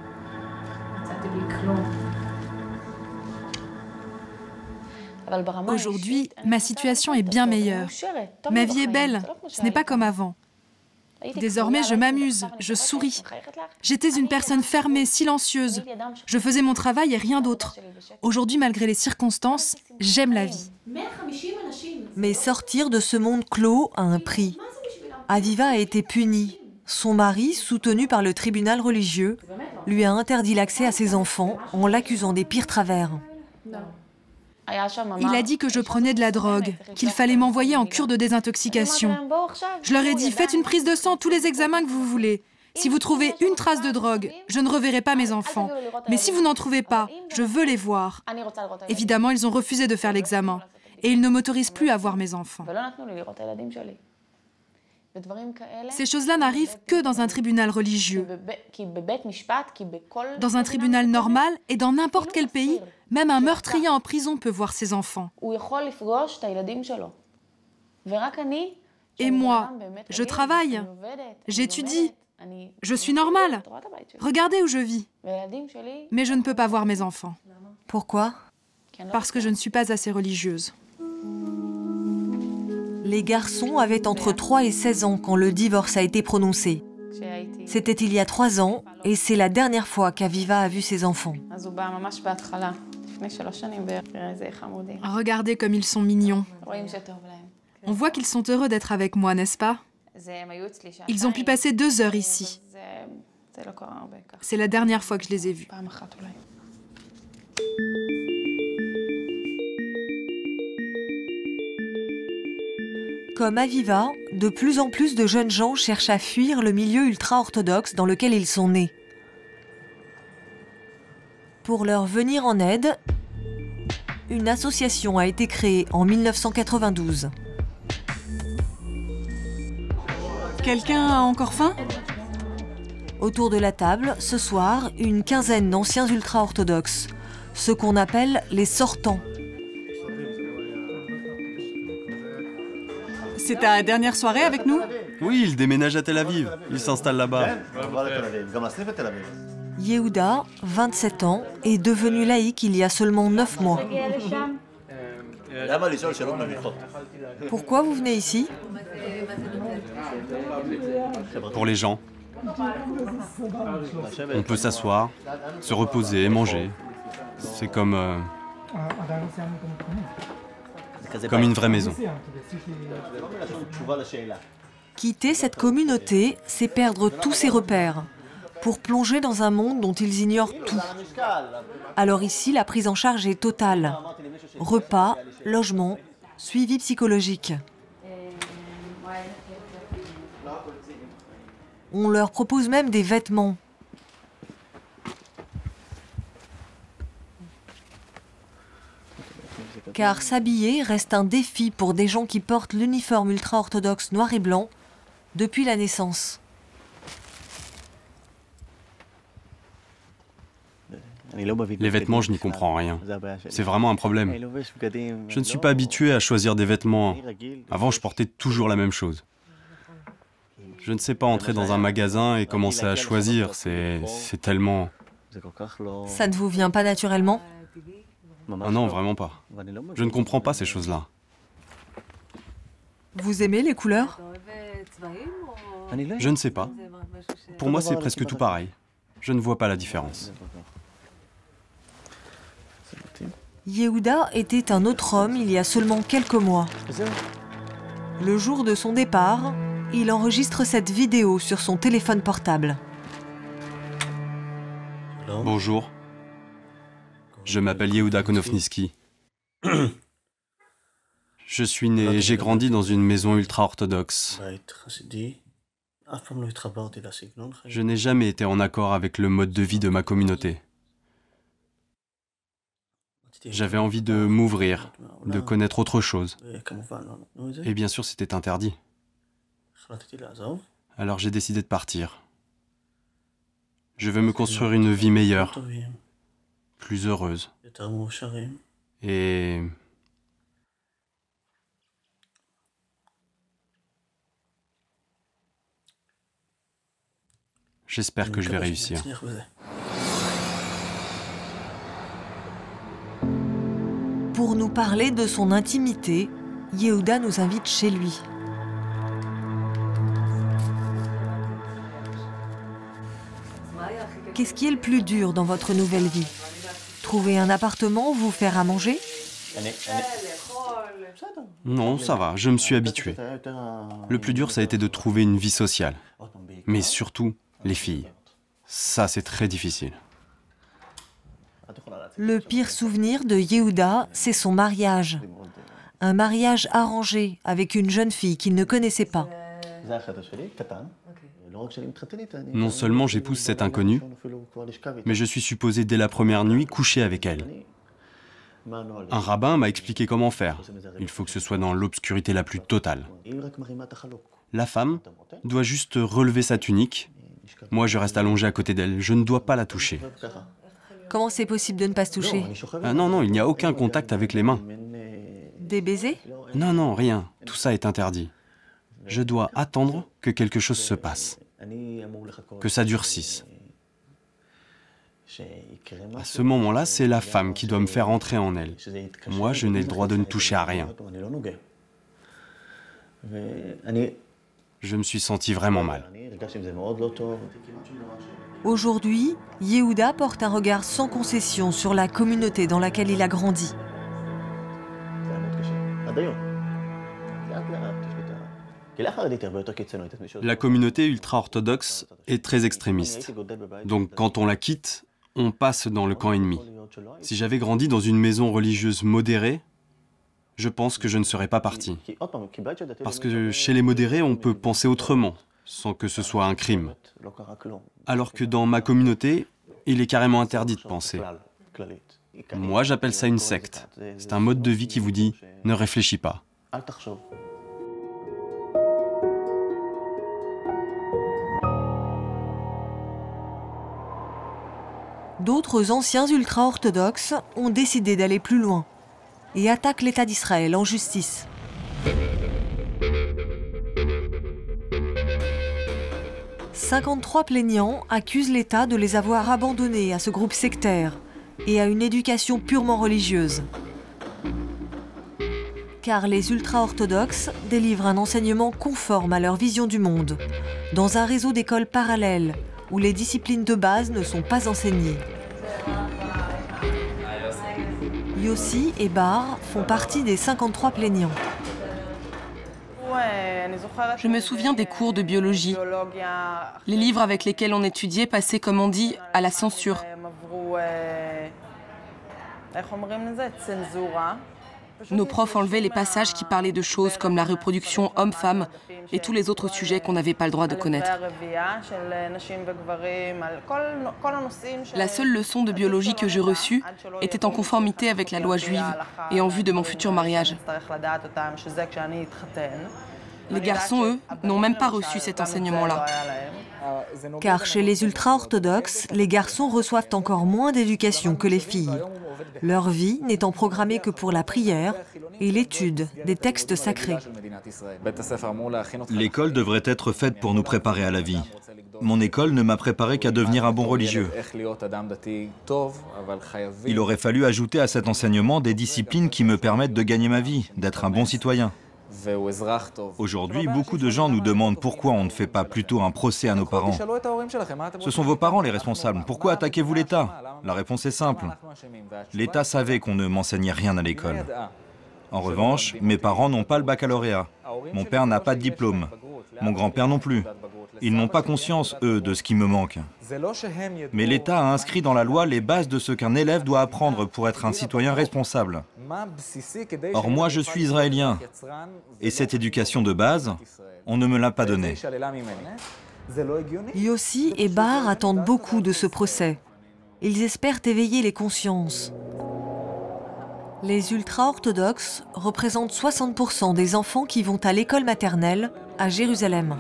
Speaker 4: Aujourd'hui, ma situation est bien meilleure. Ma vie est belle, ce n'est pas comme avant. Désormais, je m'amuse, je souris. J'étais une personne fermée, silencieuse. Je faisais mon travail et rien d'autre. Aujourd'hui, malgré les circonstances, j'aime la vie.
Speaker 1: Mais sortir de ce monde clos a un prix. Aviva a été punie. Son mari, soutenu par le tribunal religieux, lui a interdit l'accès à ses enfants en l'accusant des pires travers.
Speaker 4: Il a dit que je prenais de la drogue, qu'il fallait m'envoyer en cure de désintoxication. Je leur ai dit, faites une prise de sang, tous les examens que vous voulez. Si vous trouvez une trace de drogue, je ne reverrai pas mes enfants. Mais si vous n'en trouvez pas, je veux les voir. Évidemment, ils ont refusé de faire l'examen. Et ils ne m'autorisent plus à voir mes enfants. Ces choses-là n'arrivent que dans un tribunal religieux. Dans un tribunal normal et dans n'importe quel pays, même un meurtrier en prison peut voir ses enfants. Et moi, je travaille, j'étudie, je suis normale. Regardez où je vis. Mais je ne peux pas voir mes enfants.
Speaker 1: Pourquoi?
Speaker 4: Parce que je ne suis pas assez religieuse.
Speaker 1: Les garçons avaient entre trois et seize ans quand le divorce a été prononcé. C'était il y a trois ans et c'est la dernière fois qu'Aviva a vu ses enfants.
Speaker 4: Regardez comme ils sont mignons. On voit qu'ils sont heureux d'être avec moi, n'est-ce pas? Ils ont pu passer deux heures ici. C'est la dernière fois que je les ai vus.
Speaker 1: Comme Aviva, de plus en plus de jeunes gens cherchent à fuir le milieu ultra-orthodoxe dans lequel ils sont nés. Pour leur venir en aide, une association a été créée en mille neuf cent quatre-vingt-douze.
Speaker 5: Quelqu'un a encore faim?
Speaker 1: Autour de la table, ce soir, une quinzaine d'anciens ultra-orthodoxes, ceux qu'on appelle les sortants.
Speaker 5: C'est ta dernière soirée avec nous?
Speaker 2: Oui, il déménage à Tel Aviv. Il s'installe là-bas.
Speaker 1: Yehuda, vingt-sept ans, est devenu laïc il y a seulement neuf mois. Pourquoi vous venez ici?
Speaker 2: Pour les gens. On peut s'asseoir, se reposer, manger. C'est comme... euh, comme une vraie maison.
Speaker 1: Quitter cette communauté, c'est perdre tous ses repères, pour plonger dans un monde dont ils ignorent tout. Alors ici, la prise en charge est totale. Repas, logement, suivi psychologique. On leur propose même des vêtements. Car s'habiller reste un défi pour des gens qui portent l'uniforme ultra-orthodoxe noir et blanc depuis la naissance.
Speaker 2: Les vêtements, je n'y comprends rien. C'est vraiment un problème. Je ne suis pas habitué à choisir des vêtements. Avant, je portais toujours la même chose. Je ne sais pas entrer dans un magasin et commencer à choisir. C'est c'est tellement...
Speaker 1: Ça ne vous vient pas naturellement?
Speaker 2: Ah non, vraiment pas. Je ne comprends pas ces choses-là.
Speaker 1: Vous aimez les couleurs?
Speaker 2: Je ne sais pas. Pour moi, c'est presque tout pareil. Je ne vois pas la différence.
Speaker 1: Yehuda était un autre homme il y a seulement quelques mois. Le jour de son départ, il enregistre cette vidéo sur son téléphone portable.
Speaker 2: Bonjour. Je m'appelle Yehuda Konofniski. Je suis né et j'ai grandi dans une maison ultra-orthodoxe. Je n'ai jamais été en accord avec le mode de vie de ma communauté. J'avais envie de m'ouvrir, de connaître autre chose. Et bien sûr, c'était interdit. Alors j'ai décidé de partir. Je veux me construire une vie meilleure, plus heureuse. Et... j'espère que je vais réussir.
Speaker 1: Pour nous parler de son intimité, Yehuda nous invite chez lui. Qu'est-ce qui est le plus dur dans votre nouvelle vie? Trouver un appartement, vous faire à manger?
Speaker 2: Non, ça va, je me suis habitué. Le plus dur, ça a été de trouver une vie sociale. Mais surtout, les filles. Ça, c'est très difficile.
Speaker 1: Le pire souvenir de Yehuda, c'est son mariage. Un mariage arrangé avec une jeune fille qu'il ne connaissait pas.
Speaker 2: Non seulement j'épouse cette inconnue, mais je suis supposé dès la première nuit coucher avec elle. Un rabbin m'a expliqué comment faire. Il faut que ce soit dans l'obscurité la plus totale. La femme doit juste relever sa tunique. Moi, je reste allongé à côté d'elle. Je ne dois pas la toucher.
Speaker 1: Comment c'est possible de ne pas se toucher?
Speaker 2: Ah non, non, il n'y a aucun contact avec les mains.
Speaker 1: Des baisers?
Speaker 2: Non, non, rien. Tout ça est interdit. Je dois attendre que quelque chose se passe. Que ça durcisse. À ce moment-là, c'est la femme qui doit me faire entrer en elle. Moi, je n'ai le droit de ne toucher à rien. Je me suis senti vraiment mal.
Speaker 1: Aujourd'hui, Yehuda porte un regard sans concession sur la communauté dans laquelle il a grandi.
Speaker 2: La communauté ultra-orthodoxe est très extrémiste. Donc quand on la quitte, on passe dans le camp ennemi. Si j'avais grandi dans une maison religieuse modérée, je pense que je ne serais pas parti. Parce que chez les modérés, on peut penser autrement, sans que ce soit un crime. Alors que dans ma communauté, il est carrément interdit de penser. Moi, j'appelle ça une secte. C'est un mode de vie qui vous dit « ne réfléchis pas ».
Speaker 1: D'autres anciens ultra-orthodoxes ont décidé d'aller plus loin et attaquent l'État d'Israël en justice. cinquante-trois plaignants accusent l'État de les avoir abandonnés à ce groupe sectaire et à une éducation purement religieuse. Car les ultra-orthodoxes délivrent un enseignement conforme à leur vision du monde, dans un réseau d'écoles parallèles où les disciplines de base ne sont pas enseignées. Yossi et Bar font partie des cinquante-trois plaignants.
Speaker 14: Je me souviens des cours de biologie. Les livres avec lesquels on étudiait passaient, comme on dit, à la censure. Nos profs enlevaient les passages qui parlaient de choses comme la reproduction homme-femme et tous les autres sujets qu'on n'avait pas le droit de connaître. La seule leçon de biologie que j'ai reçue était en conformité avec la loi juive et en vue de mon futur mariage. Les garçons, eux, n'ont même pas reçu cet enseignement-là.
Speaker 1: Car chez les ultra-orthodoxes, les garçons reçoivent encore moins d'éducation que les filles, leur vie n'étant programmée que pour la prière et l'étude des textes sacrés.
Speaker 10: L'école devrait être faite pour nous préparer à la vie. Mon école ne m'a préparé qu'à devenir un bon religieux. Il aurait fallu ajouter à cet enseignement des disciplines qui me permettent de gagner ma vie, d'être un bon citoyen. Aujourd'hui, beaucoup de gens nous demandent pourquoi on ne fait pas plutôt un procès à nos parents. Ce sont vos parents les responsables. Pourquoi attaquez-vous l'État? La réponse est simple. L'État savait qu'on ne m'enseignait rien à l'école. En revanche, mes parents n'ont pas le baccalauréat. Mon père n'a pas de diplôme. Mon grand-père non plus. Ils n'ont pas conscience, eux, de ce qui me manque. Mais l'État a inscrit dans la loi les bases de ce qu'un élève doit apprendre pour être un citoyen responsable. Or moi, je suis israélien. Et cette éducation de base, on ne me l'a pas donnée.
Speaker 1: Yossi et Bar attendent beaucoup de ce procès. Ils espèrent éveiller les consciences. Les ultra-orthodoxes représentent soixante pour cent des enfants qui vont à l'école maternelle à Jérusalem.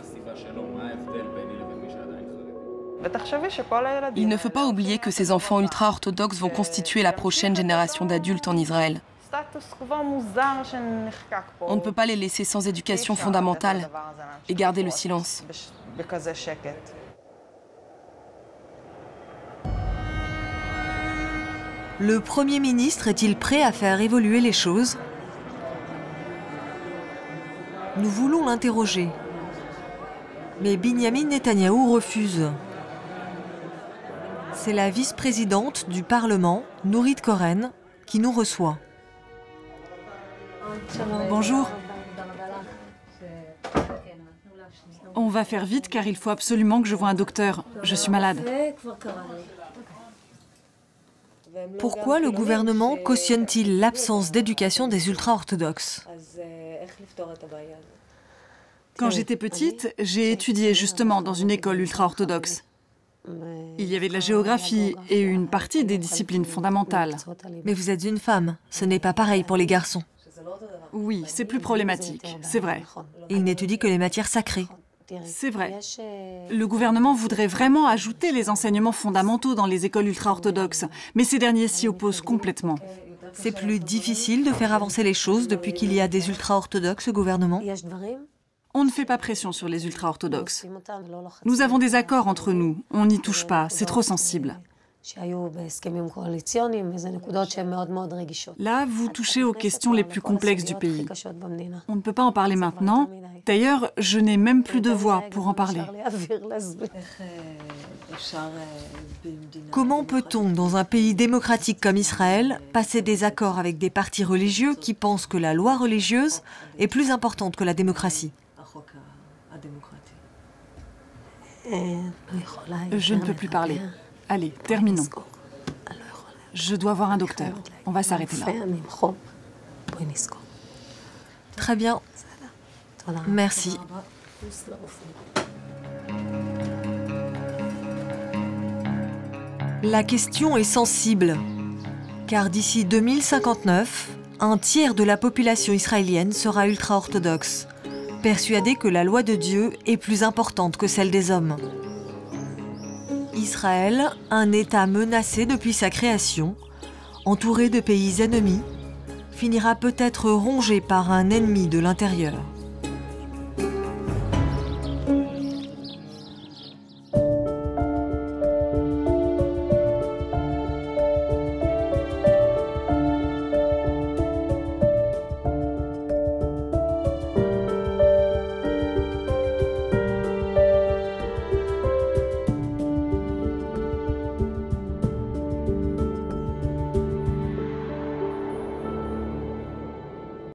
Speaker 14: Il ne faut pas oublier que ces enfants ultra-orthodoxes vont constituer la prochaine génération d'adultes en Israël. On ne peut pas les laisser sans éducation fondamentale et garder le silence.
Speaker 1: Le Premier ministre est-il prêt à faire évoluer les choses? Nous voulons l'interroger. Mais Binyamin Netanyahou refuse. C'est la vice-présidente du Parlement, Nourit Koren, qui nous reçoit.
Speaker 5: Bonjour. On va faire vite car il faut absolument que je voie un docteur. Je suis malade.
Speaker 1: Pourquoi le gouvernement cautionne-t-il l'absence d'éducation des ultra-orthodoxes?
Speaker 5: Quand j'étais petite, j'ai étudié justement dans une école ultra-orthodoxe. Il y avait de la géographie et une partie des disciplines fondamentales.
Speaker 1: Mais vous êtes une femme, ce n'est pas pareil pour les garçons.
Speaker 5: Oui, c'est plus problématique, c'est vrai.
Speaker 1: Ils n'étudient que les matières sacrées.
Speaker 5: C'est vrai. Le gouvernement voudrait vraiment ajouter les enseignements fondamentaux dans les écoles ultra-orthodoxes, mais ces derniers s'y opposent complètement.
Speaker 1: C'est plus difficile de faire avancer les choses depuis qu'il y a des ultra-orthodoxes au gouvernement?
Speaker 5: On ne fait pas pression sur les ultra-orthodoxes. Nous avons des accords entre nous, on n'y touche pas, c'est trop sensible. Là, vous touchez aux questions les plus complexes du pays. On ne peut pas en parler maintenant. D'ailleurs, je n'ai même plus de voix pour en parler.
Speaker 1: Comment peut-on, dans un pays démocratique comme Israël, passer des accords avec des partis religieux qui pensent que la loi religieuse est plus importante que la démocratie?
Speaker 5: Je ne peux plus parler. Allez, terminons. Je dois voir un docteur. On va s'arrêter là.
Speaker 1: Très bien. Merci. La question est sensible, car d'ici deux mille cinquante-neuf, un tiers de la population israélienne sera ultra-orthodoxe, persuadée que la loi de Dieu est plus importante que celle des hommes. Israël, un État menacé depuis sa création, entouré de pays ennemis, finira peut-être rongé par un ennemi de l'intérieur.